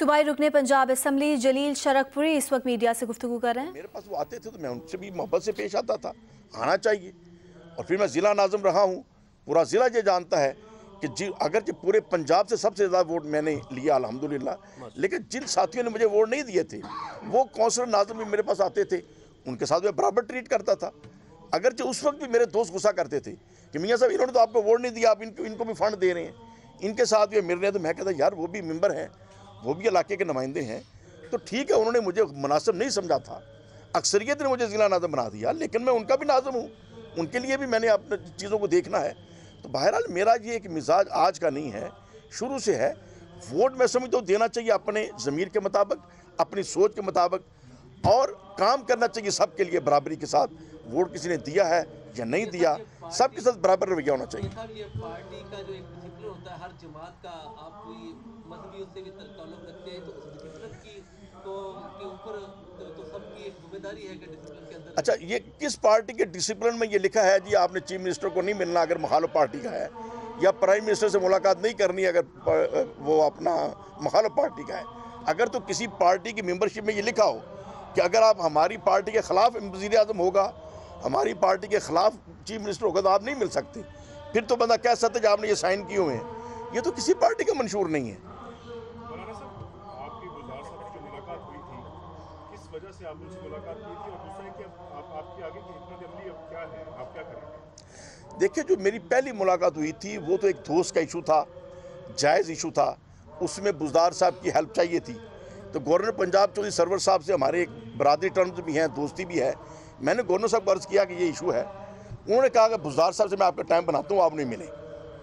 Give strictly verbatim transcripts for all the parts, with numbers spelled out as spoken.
सूबाई रुकने पंजाब असम्बली जलील शरकपुरी इस वक्त मीडिया से गुफ्तगू कर रहे हैं। मेरे पास वो आते थे तो मैं उनसे भी मोहब्बत से पेश आता था, आना चाहिए। और फिर मैं ज़िला नाज़िम रहा हूँ, पूरा ज़िला ये जानता है कि जी अगर जो पूरे पंजाब से सबसे ज़्यादा वोट मैंने लिया अल्हम्दुलिल्लाह, लेकिन जिन साथियों ने मुझे वोट नहीं दिए थे वो कौंसलर नाज़िम भी मेरे पास आते थे, उनके साथ मैं बराबर ट्रीट करता था। अगरचे उस वक्त भी मेरे दोस्त गुस्सा करते थे कि मियाँ साहब इन्होंने तो आपको वोट नहीं दिया, आप इनको इनको भी फ़ंड दे रहे हैं, इनके साथ भी मिल रहे हैं। तो मैं कहता यार वो भी मेंबर हैं, वो भी इलाके के नुमाइंदे हैं, तो ठीक है उन्होंने मुझे मुनासिब नहीं समझा था, अक्सरियत ने मुझे ज़िला नाज़िम बना दिया, लेकिन मैं उनका भी नाज़िम हूँ, उनके लिए भी मैंने अपने चीज़ों को देखना है। तो बहरहाल मेरा ये एक मिजाज आज का नहीं है, शुरू से है। वोट मैं समझता हूँ देना चाहिए अपने ज़मीर के मुताबिक, अपनी सोच के मुताबिक, और काम करना चाहिए सबके लिए बराबरी के साथ। वोट किसी ने दिया है या नहीं दिया, सबके साथ बराबर रवैया होना चाहिए। ये पार्टी का जो एक डिसिप्लिन होता है, हर जमात का आप कोई मजहबी उससे भी ताल्लुक रखते हैं, तो उस डिसिप्लिन की तो के ऊपर तो, तो सबकी एक जिम्मेदारी है कि डिसिप्लिन के अंदर। अच्छा, ये किस पार्टी के डिसिप्लिन में ये लिखा है जी आपने चीफ मिनिस्टर को नहीं मिलना अगर मुखालिफ पार्टी का है, या प्राइम मिनिस्टर से मुलाकात नहीं करनी अगर वो अपना मुखालिफ पार्टी का है? अगर तो किसी पार्टी की मेंबरशिप में ये लिखा हो कि अगर आप हमारी पार्टी के ख़िलाफ़ वज़ीर आज़म होगा, हमारी पार्टी के ख़िलाफ़ चीफ मिनिस्टर होगा, तो आप नहीं मिल सकते, फिर तो बंदा कह सकते आपने ये साइन किए हुए हैं। ये तो किसी पार्टी का मंशूर नहीं है। मौलाना साहब, आपकी गुज़ार साहब से जो मुलाकात हुई थी, किस वजह से आप उनसे मुलाकात की थी, और दूसरा है कि आप आपकी आगे की हिकमत अमली अब क्या है, आप क्या करेंगे? देखिए, जो मेरी पहली मुलाकात हुई थी वो तो एक दोस्त का इशू था, जायज़ इशू था, उसमें बुज़दार साहब की हेल्प चाहिए थी। तो गवर्नर पंजाब चौधरी सरवर साहब से हमारे एक बरादरी टर्म्स भी हैं, दोस्ती भी है। मैंने गवर्नर साहब को अर्ज़ किया कि ये इशू है, उन्होंने कहा कि बुज़दार साहब से मैं आपका टाइम बनाता हूँ, आप नहीं मिले।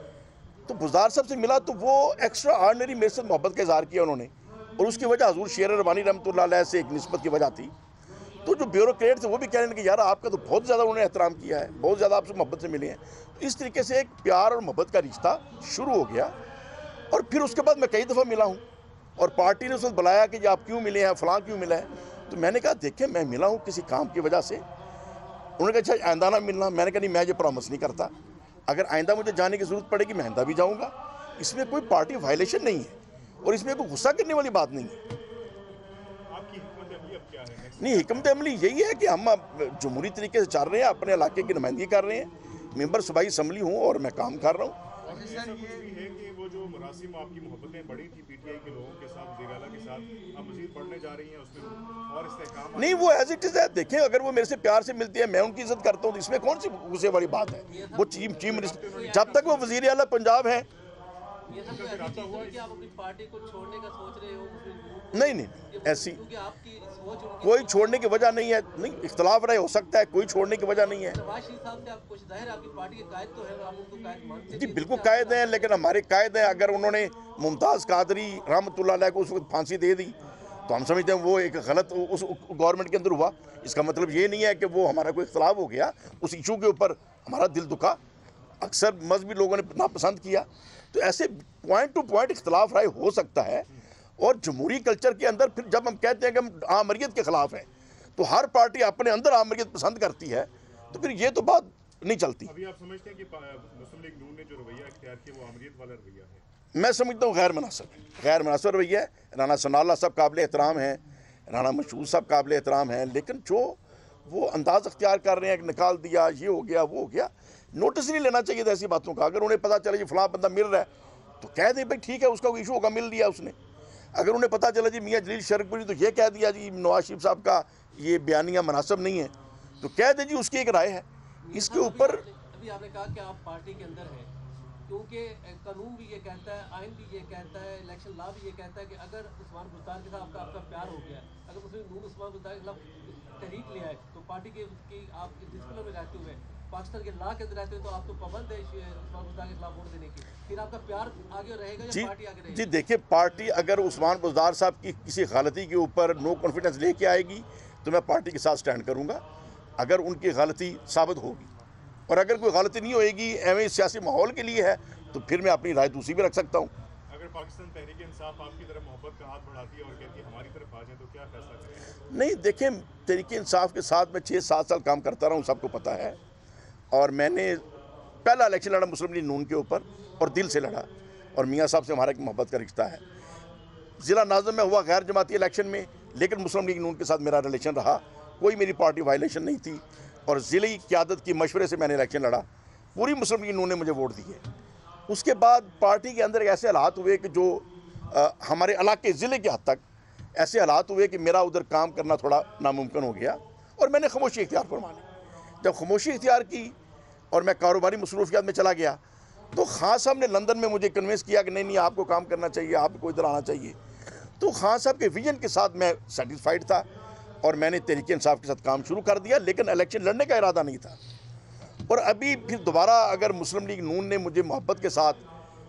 तो बुज़दार साहब से मिला तो वो एक्स्ट्रा ऑर्डिनरी मेरे से मोहब्बत का इज़हार किया उन्होंने, और उसकी वजह हज़ूर शेर रबानी रहमतुल्लाह अलैह से एक निस्बत की वजह थी। तो जो ब्यूरोक्रेट थे वो भी कह रहे हैं कि यार आपका तो बहुत ज़्यादा उन्होंने एहतराम किया है, बहुत ज़्यादा आपसे मोहब्बत से मिले हैं। तो इस तरीके से एक प्यार और मोहब्बत का रिश्ता शुरू हो गया, और फिर उसके बाद मैं कई दफ़ा मिला हूँ, और पार्टी ने उसमें बुलाया कि आप क्यों मिले हैं, फ़लाँ क्यों मिला है। तो मैंने कहा देखें मैं मिला हूँ किसी काम की वजह से। उन्होंने कहा अच्छा आइंदा ना मिलना। मैंने कहा नहीं, मैं ये प्रॉमिस नहीं करता, अगर आइंदा मुझे जाने की ज़रूरत पड़ेगी मैं आइंदा भी जाऊँगा। इसमें कोई पार्टी वायलेशन नहीं है, और इसमें कोई गुस्सा करने वाली बात नहीं है। आपकी हिकमत अमली अब क्या है? नहीं, हिकमत अमली यही है कि हम जमहूरी तरीके से चल रहे हैं, अपने इलाके की नुमाइंदगी कर रहे हैं, मेंबर सूबाई असम्बली हूँ और मैं काम कर रहा हूँ। और ऐसा कुछ भी है कि वो जो मरासिम आपकी मोहब्बतें बढ़ी थी पीटीआई के लोगों के साथ, वज़ीर आला के साथ, आप मज़ीद बढ़ने जा रही हैं उसमें और इस्तेहकाम? नहीं, वो एज इट इज़ है। देखें, अगर वो मेरे से प्यार से मिलती है, मैं उनकी इज्जत करता हूँ, तो इसमें कौन सी गुस्से वाली बात है? वो चीफ चीफ मिनिस्टर, जब तक वो वज़ीर आला पंजाब है। ये सब ऐसी चीज़ है कि आप अपनी पार्टी को छोड़ने का सोच रहे हो? नहीं नहीं, ऐसी क्योंकि आपकी सोच कोई छोड़ने की वजह नहीं है। नहीं, इख्तलाफ रहे हो सकता है, कोई छोड़ने की वजह नहीं है। नवाज शरीफ साहब से आप कुछ ज़ाहिर आपकी पार्टी के कायद तो है, आप उनको कायद मानते हैं? जी बिल्कुल कायद हैं, लेकिन हमारे कायद हैं अगर उन्होंने मुमताज़ कादरी रहमतुल्लाह अलैह को उस वक्त फांसी दे दी तो हम समझते हैं वो एक गलत उस गवर्नमेंट के अंदर हुआ। इसका मतलब ये नहीं है कि वो हमारा कोई इख्तलाफ हो गया, उस इशू के ऊपर हमारा दिल दुखा, अक्सर मजहबी लोगों ने नापसंद किया। तो ऐसे पॉइंट टू पॉइंट इख्तलाफ राय हो सकता है, और जमहूरी कल्चर के अंदर फिर जब हम कहते हैं कि हम आमरीत के ख़िलाफ़ हैं, तो हर पार्टी अपने अंदर आमरीत पसंद करती है, तो फिर ये तो बात नहीं चलती। अभी आप समझते हैं कि मुस्लिम लीग नून ने जो रवैया इख्तियार किया वो आमरीत वाला रवैया है? मैं समझता हूँ गैर मुनासिब है, गैर मुनासिब रवैया है। राना सनाउल्लाह सब काबिल एहतराम हैं, राना मशहूर सब काबिल एहतराम हैं, लेकिन जो वो अंदाज़ अख्तियार कर रहे हैं कि निकाल दिया, ये हो गया, वो हो गया, नोटिस नहीं लेना चाहिए था ऐसी बातों का। अगर उन्हें पता चला जी फलां बंदा मिल रहा है तो कह दें भाई ठीक है, उसका कोई इशू होगा, मिल दिया उसने। अगर उन्हें पता चला जी मियाँ जलील शरकपुरी तो ये कह दिया जी नवाज शरीफ साहब का ये बयानिया मुनासिब नहीं है, तो कह दे जी उसकी एक राय है इसके ऊपर। अभी आपने कहा कि आप पार्टी के अंदर हैं, क्योंकि कानून भी ये कहता है, आइन भी ये कहता है, इलेक्शन लॉ भी ये कहता है कि अगर उस्मान बुज़दार के साथ आपका आपका प्यार हो गया, अगर मुस्लिम नून उस्मान बुज़दार के खिलाफ तहरीक ले आए, तो पार्टी के की आप डिसिप्लिन में रहते हुए पाकिस्तान के लॉ के अंदर रहते हुए तो आप तो पाबंद है उस्मान बुज़दार के खिलाफ वोट देने की, फिर आपका प्यार आगे रहेगा या पार्टी आगे रहेगी? जी देखिए, पार्टी अगर उस्मान बुज़दार साहब की किसी गलती के ऊपर नो कॉन्फिडेंस लेके आएगी तो मैं पार्टी के साथ स्टैंड करूँगा, अगर उनकी गलती साबित होगी। और अगर कोई गलती नहीं होएगी, एवं सियासी माहौल के लिए है, तो फिर मैं अपनी राय दूसरी भी रख सकता हूँ। अगर पाकिस्तान तहरीक इंसाफ आपकी तरफ मोहब्बत का हाथ बढ़ाती है और कहती है हमारी तरफ आ जाए, तो क्या फैसला करेंगे? नहीं, देखें, तहरीक इंसाफ के साथ मैं छः सात साल काम करता रहा हूँ, सबको पता है, और मैंने पहला इलेक्शन लड़ा मुस्लिम लीग नून के ऊपर और दिल से लड़ा, और मियाँ साहब से हमारा एक मोहब्बत का रिश्ता है। ضلع ناظم میں ہوا غیر جماعتی الیکشن میں، لیکن مسلم لیگ نون کے ساتھ میرا ریلیشن رہا، کوئی میری پارٹی وائلیشن نہیں تھی، اور ضلعی قیادت کی مشورے سے میں نے الیکشن لڑا، پوری مسلم لیگ نون نے مجھے ووٹ دیے۔ اس کے بعد پارٹی کے اندر ایسے حالات ہوئے کہ جو ہمارے علاقے ضلع کے حد تک ایسے حالات ہوئے کہ میرا ادھر کام کرنا تھوڑا ناممکن ہو گیا، اور میں نے خاموشی اختیار فرما لی۔ جب خاموشی اختیار کی اور میں کاروباری مصروفیات میں چلا گیا، تو خان صاحب نے لندن میں مجھے کنوینس کیا کہ نہیں نہیں آپ کو کام کرنا چاہیے، آپ کو ادھر آنا چاہیے۔ تو خان صاحب کے ویژن کے ساتھ میں سیٹسفائیڈ تھا، اور میں نے تحریک انصاف کے ساتھ کام شروع کر دیا، لیکن الیکشن لڑنے کا ارادہ نہیں تھا۔ اور ابھی پھر دوبارہ اگر مسلم لیگ نون نے مجھے محبت کے ساتھ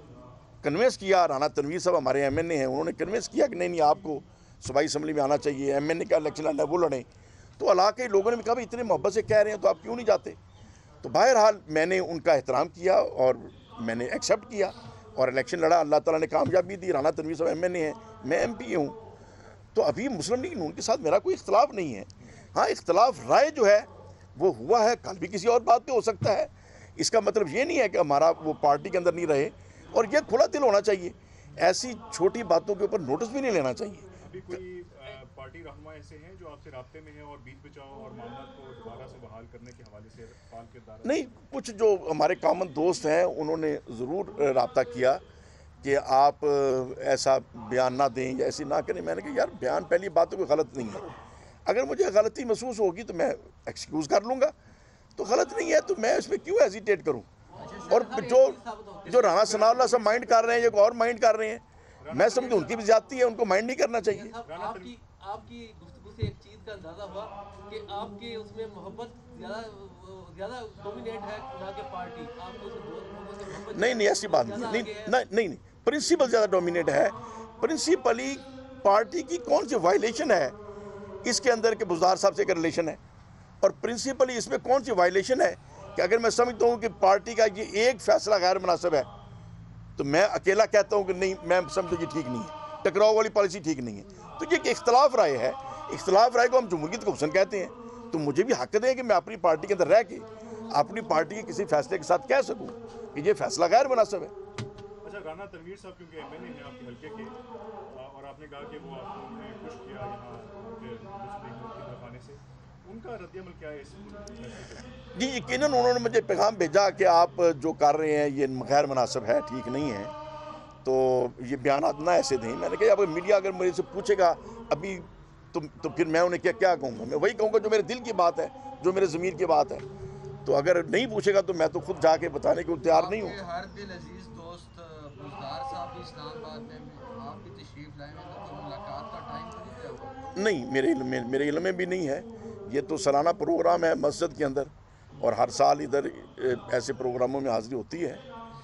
کنوینس کیا، رانا تنویر صاحب ہمارے ایم این اے ہیں، انہوں نے کنوینس کیا کہ نہیں نہیں آپ کو صوبائی اسمبلی میں آنا چاہیے، ایم این اے کا الیکشن لڑنا ہے وہ لڑیں، تو علاقے لوگوں نے بھی کہا بھی اتنے محبت سے کہہ رہے ہیں تو آپ کیوں نہیں جاتے؟ تو بہرحال میں نے ان کا احترام کیا اور میں نے ایکسیپٹ کیا اور الیکشن لڑا، اللہ تعالیٰ نے کامیابی دی۔ رانا تنویر صاحب ایم این اے ہیں، میں ایم پی ہوں، تو ابھی مسلم لیگ نون کے ساتھ میرا کوئی اختلاف نہیں ہے۔ ہاں اختلاف رائے جو ہے وہ ہوا ہے، کل بھی کسی اور بات پہ ہو سکتا ہے، اس کا مطلب یہ نہیں ہے کہ ہمارا وہ پارٹی کے اندر نہیں رہے، اور یہ کھلا دل ہونا چاہیے، ایسی چھوٹی باتوں کے اوپر نوٹس بھی نہیں لینا چاہیے۔ ابھی کوئی پارٹی رہنما ایسے ہیں جو آپ سے رابطے میں ہیں اور بیچ بچاؤ اور معاملات کو دوبارہ سے بحال کرنے کے حوالے سے فعال کردار؟ نہیں، کچھ جو ہمارے کامن دوست ہیں انہوں نے ضرور رابطہ کیا کہ آپ ایسا بیان نہ دیں یا ایسی نہ کریں۔ میں نے کہا یار بیان پہلی بات تو کوئی غلط نہیں ہے، اگر مجھے غلطی محسوس ہوگی تو میں ایکسکیوز کر لوں گا، تو غلط نہیں ہے تو میں اس میں کیوں ہیزیٹیٹ کروں؟ اور جو جو رانا ثناء اللہ صاحب مائنڈ کر رہے ہیں، یہ اور مائنڈ کر رہے ہیں، میں سمجھوں ان کی بھی زیادتی ہے، ان کو مائنڈ نہیں کرنا چاہیے۔ آپ کی آپ کی گفتگو سے ایک چیز کا اندازہ ہوا کہ آپ کے اس میں محبت زیادہ زیادہ ڈومینیٹ ہے نہ کہ پارٹی، آپ کو اس محبت سے محبت نہیں نہیں ایسی بات نہیں نہیں نہیں پرنسپل زیادہ ڈومینیٹ ہے۔ پرنسپلی پارٹی کی کون سی وائلیشن ہے اس کے اندر کہ بزدار صاحب سے ایک ریلیشن ہے، اور پرنسپلی اس میں کون سی وائلیشن ہے کہ اگر میں سمجھتا ہوں کہ پارٹی کا یہ ایک فیصلہ غیر مناسب ہے تو میں اکیلا کہتا ہوں کہ نہیں میں سمجھتا یہ ٹھیک نہیں ہے، ٹکراؤ والی پالیسی ٹھیک نہیں ہے، تو یہ ایک اختلاف رائے ہے۔ اختلاف رائے کو ہم جمہوریت کو حسن کہتے ہیں، تو مجھے بھی حق دیں کہ میں اپنی پارٹی کے اندر رہ کے اپنی پارٹی کے کسی فیصلے کے ساتھ کہہ سکوں کہ یہ فیصلہ غیر مناسب ہے۔ اچھا، رانا تنویر صاحب کیونکہ ایم این اے ہیں آپ کے حلقے کے، اور آپ نے کہا کہ وہ آپ کو خوش کیا یہاں مسلم لیگ نون کی طرف آنے سے، ان کا رد عمل کیا ہے اس فیصلے پہ؟ جی یقیناً انہوں نے مجھے پیغام بھیجا کہ آپ جو کر رہے ہیں یہ غیر مناسب ہے، ٹھیک نہیں ہے، تو یہ بیانات نہ ایسے دیں۔ میں نے کہا اب میڈیا اگر مجھے سے پوچھے گا ابھی تو تو پھر میں انہیں کیا کیا کہوں گا؟ میں وہی کہوں گا جو میرے دل کی بات ہے، جو میرے ضمیر کی بات ہے، تو اگر نہیں پوچھے گا تو میں تو خود جا کے بتانے کو تیار نہیں ہوں۔ ہر دل عزیز دوست بزدار صاحب بھی اسلام آباد میں آپ بھی تشریف لائے ہیں، تو کوئی ملاقات کا ٹائم تو نہیں طے ہوا؟ نہیں، میرے علم میں میرے علم میں بھی نہیں ہے، یہ تو سالانہ پروگرام ہے مسجد کے اندر، اور ہر سال ادھر ایسے پروگراموں میں حاضری ہوتی ہے۔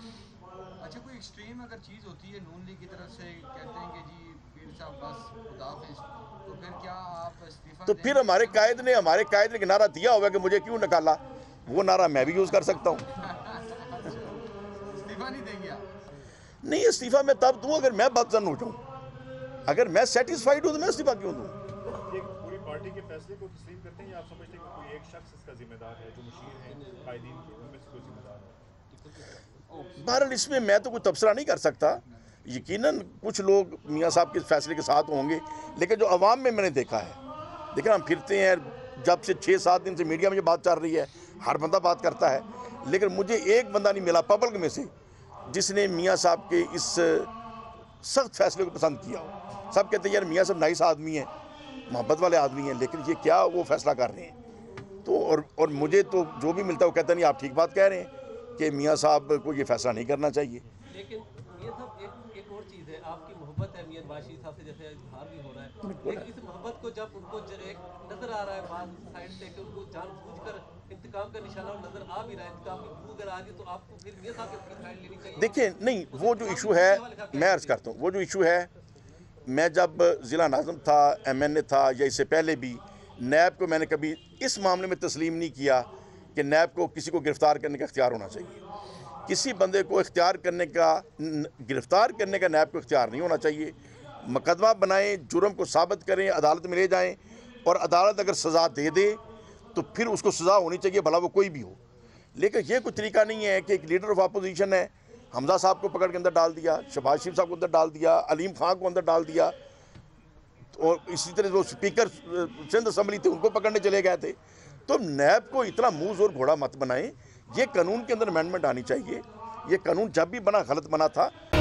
اچھا، کوئی ایکسٹریم اگر چیز ہوتی ہے نون لیگ کی طرف سے کہتے ہیں کہ جی پیر صاحب بس خدا حافظ، تو پھر کیا آپ استعفیٰ تو دیں پھر گے؟ ہمارے قائد نے ہمارے قائد نے ایک نعرہ دیا ہوا کہ مجھے کیوں نکالا، وہ نعرہ میں بھی یوز کر سکتا ہوں۔ استعفیٰ نہیں دیں گے آپ؟ نہیں، استعفیٰ میں تب دوں اگر میں بدزن ہو جاؤں، اگر میں سیٹسفائیڈ ہوں تو میں استعفیٰ کیوں دوں؟ یہ پوری پارٹی کے فیصلے کو تسلیم کرتے ہیں یا آپ سمجھتے ہیں کہ کوئی ایک شخص اس کا ذمہ دار ہے جو مشیر ہیں قائدین کے، ان میں سے کوئی ذمہ دار ہے؟ بہرحال اس میں میں تو کوئی تبصرہ نہیں کر سکتا، یقیناً کچھ لوگ میاں صاحب کے فیصلے کے ساتھ ہوں گے، لیکن جو عوام میں میں نے دیکھا ہے، دیکھیں ہم پھرتے ہیں، جب سے چھ سات دن سے میڈیا میں یہ بات چل رہی ہے، ہر بندہ بات کرتا ہے، لیکن مجھے ایک بندہ نہیں ملا پبلک میں سے جس نے میاں صاحب کے اس سخت فیصلے کو پسند کیا ہو۔ سب کہتے ہیں یار میاں صاحب نائس آدمی ہیں، محبت والے آدمی ہیں، لیکن یہ کیا وہ فیصلہ کر رہے ہیں؟ تو اور اور مجھے تو جو بھی ملتا ہے وہ کہتا نہیں آپ ٹھیک بات کہہ رہے ہیں کہ میاں صاحب کو یہ فیصلہ نہیں کرنا چاہیے۔ لیکن میاں صاحب ایک ایک اور چیز ہے، آپ کی محبت ہے میاں باشی صاحب سے جیسے اظہار بھی ہو رہا ہے، لیکن اس محبت کو جب ان کو ایک نظر آ رہا ہے بعض سائڈ سے کہ ان کو جان بوجھ کر انتقام کا نشانہ نظر آ بھی رہا ہے، انتقام کی بو اگر آ گئی تو آپ کو پھر میاں صاحب کی سائڈ لینی چاہیے۔ دیکھیں نہیں، وہ جو ایشو ہے میں عرض کرتا ہوں، وہ جو ایشو ہے، میں جب ضلع ناظم تھا، ایم این اے تھا، یا اس سے پہلے بھی نیب کو میں نے کبھی اس معاملے میں تسلیم نہیں کیا کہ نیب کو کسی کو گرفتار کرنے کا اختیار ہونا چاہیے۔ کسی بندے کو اختیار کرنے کا گرفتار کرنے کا نیب کو اختیار نہیں ہونا چاہیے۔ مقدمہ بنائیں، جرم کو ثابت کریں، عدالت میں لے جائیں، اور عدالت اگر سزا دے دے تو پھر اس کو سزا ہونی چاہیے، بھلا وہ کوئی بھی ہو۔ لیکن یہ کوئی طریقہ نہیں ہے کہ ایک لیڈر آف اپوزیشن ہے حمزہ صاحب کو پکڑ کے اندر ڈال دیا, شہباز شریف صاحب کو اندر ڈال دیا, علیم خان کو اندر ڈال دیا, اور اسی طرح وہ سپیکر سندھ اسمبلی تھے ان کو پکڑنے چلے گئے تھے. تو نیب کو اتنا منہ زور گھوڑا مت بنائیں, یہ قانون کے اندر امینڈمنٹ آنی چاہیے. یہ قانون جب بھی بنا غلط بنا تھا.